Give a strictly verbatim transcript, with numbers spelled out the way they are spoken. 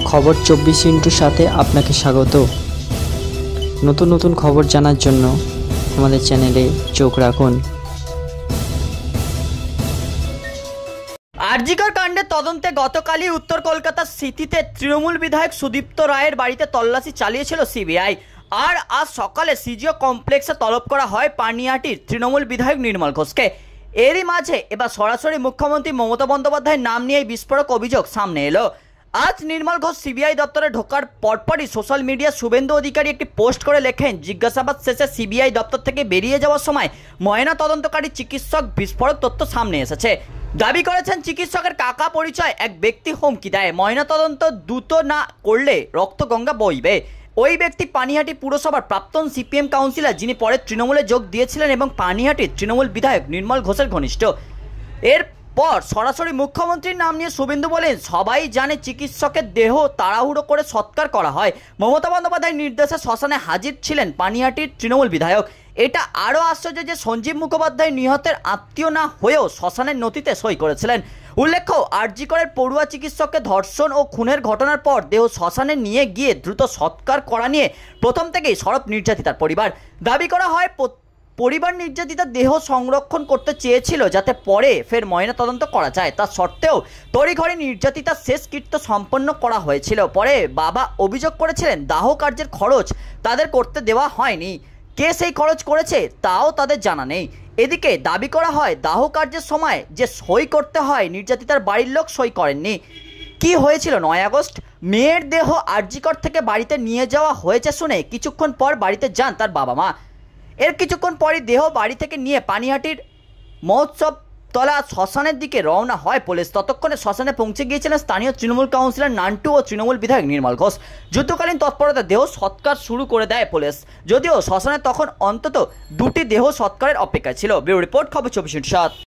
খবর চব্বিশ ইন্টুর সাথে আপনাকে স্বাগত। নতুন নতুন খবর জানার জন্য আমাদের চ্যানেলে চোখ রাখুন। আরজিকর কাণ্ডের তদন্তে গতকালই উত্তর কলকাতার সিটিতে তৃণমূল বিধায়ক সুদীপ্ত রায়ের বাড়িতে তল্লাশি চালিয়েছিল সিবিআই। আর আজ সকালে সিজিও কমপ্লেক্সে তলব করা হয় পানিহাটির তৃণমূল বিধায়ক নির্মল ঘোষকে। এরই মাঝে এবার সরাসরি মুখ্যমন্ত্রী মমতা বন্দ্যোপাধ্যায়ের নাম নিয়ে বিস্ফোরক অভিযোগ সামনে এলো। আজ নির্মল ঘোষ সিবিআই দপ্তরে ঢোকার পরপরই সোশ্যাল মিডিয়া শুভেন্দু অধিকারী একটি পোস্ট করে লেখেন, জিজ্ঞাসাবাদ শেষে সিবিআই দপ্তর থেকে বেরিয়ে যাওয়ার সময় ময়না তদন্তকারী চিকিৎসক বিস্ফোরক তথ্য সামনে এসেছে। দাবি করেছেন চিকিৎসকের কাকা পরিচয় এক ব্যক্তি হুমকি দেয়, ময়নাতদন্ত দ্রুত না করলে রক্তগঙ্গা বইবে। ওই ব্যক্তি পানিহাটি পুরসভার প্রাক্তন সিপিএম কাউন্সিলর, যিনি পরে তৃণমূলে যোগ দিয়েছিলেন এবং পানিহাটির তৃণমূল বিধায়ক নির্মল ঘোষের ঘনিষ্ঠ। এরপর সরাসরি মুখ্যমন্ত্রীর নাম নিয়ে শুভেন্দু বলেন, সবাই জানে চিকিৎসকের দেহ তাড়াহুড়ো করে সৎকার করা হয়। মমতা বন্দ্যোপাধ্যায়ের নির্দেশে শ্মশানে হাজির ছিলেন পানিহাটির তৃণমূল বিধায়ক। এটা আরও আশ্চর্য যে সঞ্জীব মুখোপাধ্যায় নিহতের আত্মীয় না হয়েও শ্মশানের নথিতে সই করেছিলেন। উল্লেখ্য, আরজিকরের পড়ুয়া চিকিৎসককে ধর্ষণ ও খুনের ঘটনার পর দেহ শ্মশানে নিয়ে গিয়ে দ্রুত সৎকার করা নিয়ে প্রথম থেকেই সরব নির্যাতিতার পরিবার। দাবি করা হয় পরিবার নির্যাতিতার দেহ সংরক্ষণ করতে চেয়েছিল যাতে পরে ফের ময়নাতদন্ত করা যায়। তা সত্ত্বেও তড়িঘড়ি নির্যাতিতার শেষকৃত্য সম্পন্ন করা হয়েছিল। পরে বাবা অভিযোগ করেছিলেন দাহ কার্যের খরচ তাদের করতে দেওয়া হয়নি। কে সেই খরচ করেছে তাও তাদের জানা নেই। এদিকে দাবি করা হয় দাহ কার্যের সময় যে সই করতে হয় নির্যাতিতার বাড়ির লোক সই করেননি। কি হয়েছিল নয় আগস্ট? মেয়ের দেহ আরজিকর থেকে বাড়িতে নিয়ে যাওয়া হয়েছে শুনে কিছুক্ষণ পর বাড়িতে যান তার বাবা মা। এর কিছুক্ষণ পরই দেহ বাড়ি থেকে নিয়ে পানিহাটির মহোৎসব তলা শ্মশানের দিকে রওনা হয় পুলিশ। ততক্ষণে শ্মশানে পৌঁছে গিয়েছিলেন স্থানীয় তৃণমূল কাউন্সিলর নান্টু ও তৃণমূল বিধায়ক নির্মল ঘোষ। যুদ্ধকালীন তৎপরতা দেহ সৎকার শুরু করে দেয় পুলিশ, যদিও শ্মশানে তখন অন্তত দুটি দেহ সৎকারের অপেক্ষায় ছিল। ব্যুরো রিপোর্ট, খবর চব্বিশ ইন্টু সাত।